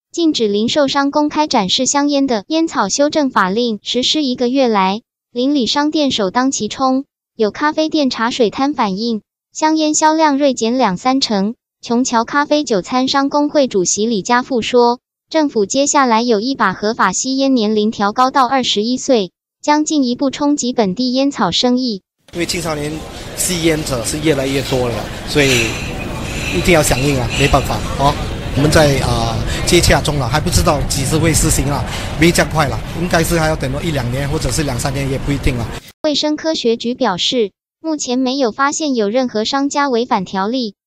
禁止零售商公开展示香烟的烟草修正法令实施1个月来，邻里商店首当其冲，有咖啡店茶水摊反映，香烟销量锐减2-3成。琼桥咖啡酒餐商工会主席李家富说，政府接下来有意把合法吸烟年龄调高到21岁，将进一步冲击本地烟草生意。 因为青少年吸烟者是越来越多了，所以一定要响应啊，没办法哦。我们在接洽中了，还不知道几时会实行啊，没这样快了，应该是还要等到1-2年或者是2-3年也不一定了。 卫生科学局表示，目前没有发现有任何商家违反条例，